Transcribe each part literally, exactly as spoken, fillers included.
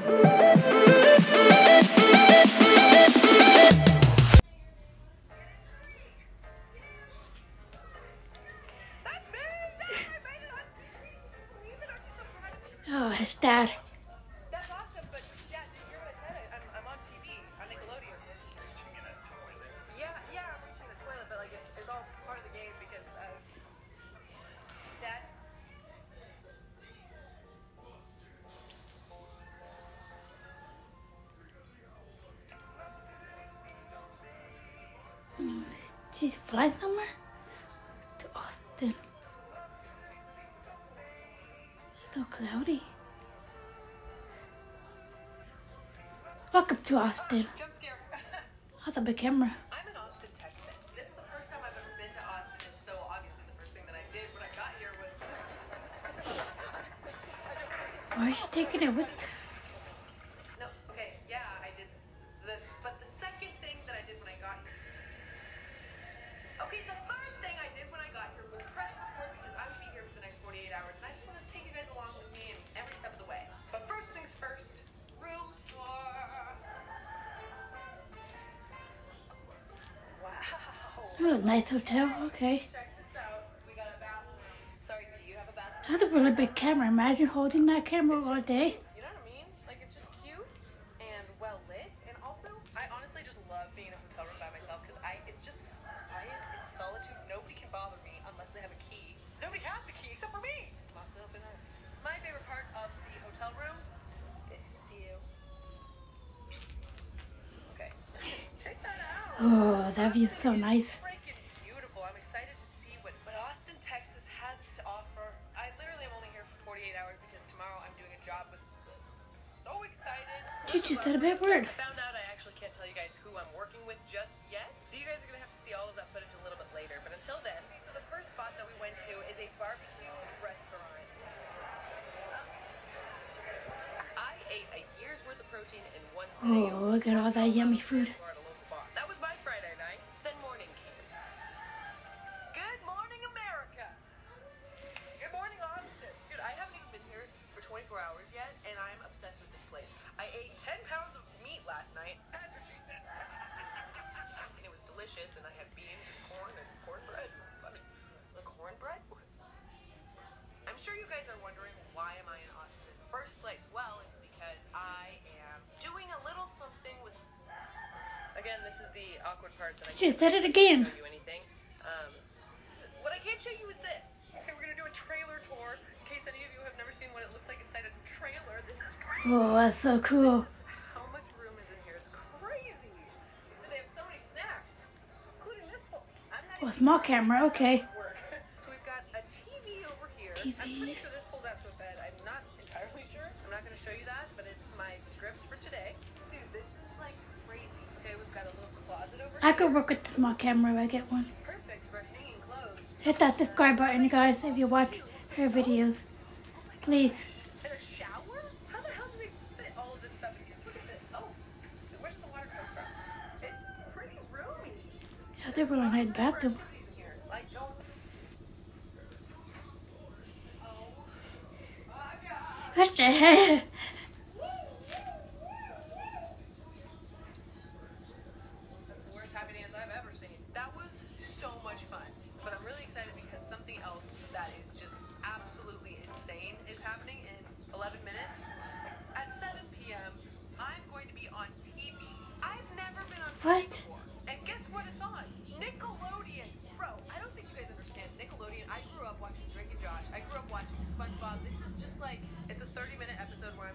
Oh, it's Dad. That's awesome, but Dad, did you hear what I said? I'm, I'm on T V on Nickelodeon. Yeah, yeah, I'm reaching the toilet, but like it's, it's all part of the game because uh, Dad. She's flying somewhere? To Austin. It's so cloudy. Welcome to Austin. Jump scare. That's a big camera. I'm in Austin, Texas. This is the first time I've ever been to Austin, and so obviously the first thing that I did when I got here was. Why is she taking it with? No, okay, yeah, I did. The but the second thing that I did when I got here. Okay, the third thing I did when I got here was press record because I would be here for the next forty-eight hours, and I just want to take you guys along with me in every step of the way. But first things first, room tour. Wow. Oh, nice hotel. Okay. Check this out. We got a bathroom. Sorry, do you have a bathroom? That's a really big camera. Imagine holding that camera all day. You know what I mean? Like, it's just cute and well lit. And also, I honestly just love being in a hotel room by myself because I, it's just quiet, it's solitude. Nobody can bother me unless they have a key. Nobody has a key except for me. Myself and I. My favorite part of the hotel room, this view. Okay, check that out. Oh, that view's so nice. Freaking beautiful. I'm excited to see what, what Austin, Texas has to offer. I literally am only here for forty-eight hours because tomorrow I'm doing a job with. So excited. You just said a bad word. I found out I actually can't tell you guys who I'm working with just yet. So you guys are going to have to see all of that footage a little bit later. But until then, the first spot that we went to is a barbecue restaurant. I ate a year's worth of protein in one sitting. Oh, look at all that yummy food. That was my Friday night. Then morning came. Good morning, America. Good morning, Austin. Dude, I haven't even been here for twenty-four hours yet, and I'm obsessed with this place. I ate ten pounds of meat last night. That's what she said. And it was delicious, and I had beans and corn and cornbread. But the cornbread was... I'm sure you guys are wondering, why am I in Austin in the first place? Well, it's because I am doing a little something with... Again, this is the awkward part that I She can't said it again. show you anything. Um, what I can't show you is this. Okay, we're gonna do a trailer tour. In case any of you have never seen what it looks like inside a trailer, this is crazy. Oh, that's so cool. How much room is in here? It's crazy. And they have so many snacks, including this one. I'm not Oh, even small sure camera. how Okay. this works. So we've got a T V over here. T V. I'm pretty sure this pulls out to a bed. I'm not entirely sure. I'm not gonna show you that, but it's my script for today. Dude, this is like crazy. Okay, we've got a little closet over I here. could work with the small camera if I get one. Perfect for hanging clothes. Hit that subscribe button, guys, if you watch her videos. Please. And a shower? How the hell do they fit all of this stuff in here? Look at this. Oh, where's the water come from? It's pretty roomy. Yeah, they were in a bathroom. Activities here. Like, don't... Oh. My God. What the heck? That's the worst happy dance I've ever seen. That was so much fun. But I'm really excited because something else that is just absolutely insane is happening in eleven minutes. At seven p m, I'm going to be on T V. I've never been on T V What? before. And guess what it's on? Nickelodeon. Bro, I don't think you guys understand. Nickelodeon, I grew up watching Drake and Josh. I grew up watching SpongeBob. This is just like, it's a thirty minute episode where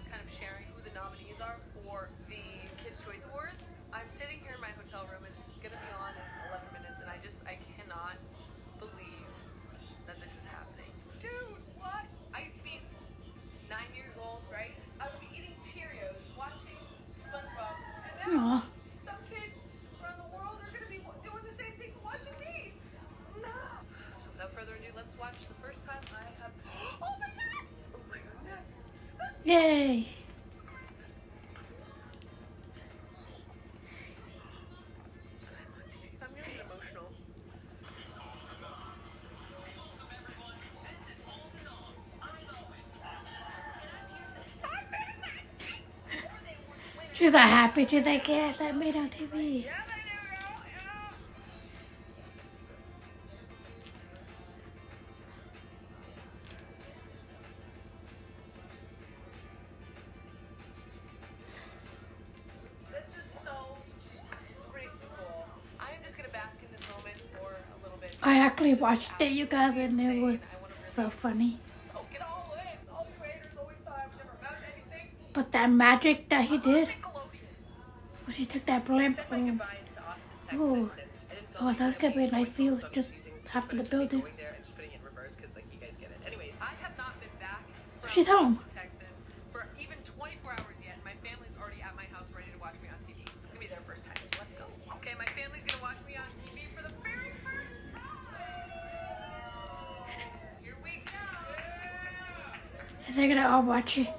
She got happy to the kids that made on T V. I actually watched it, you guys, and it was so funny. But that magic that he did, when he took that blimp, oh, oh, oh, that could be a nice view, just half of the building. Oh, she's home. For even twenty-four hours yet, my family's already at my house ready to watch me on T V. It's gonna be their first time. So let's go. Okay, my family's gonna watch me on T V for the very first time. Here we go. And they're gonna all watch it.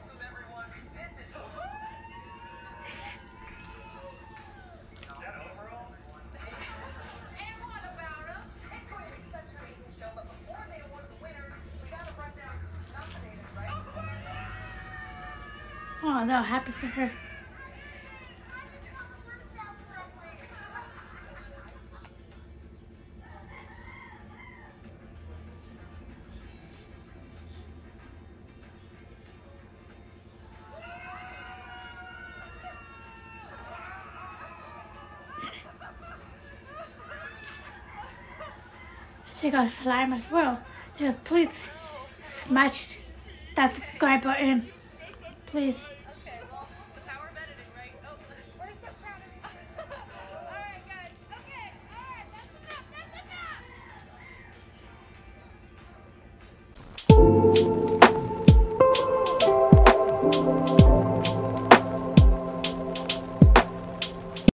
Oh, they're happy for her. She got slime as well. Yeah, please smash that subscribe button. Please.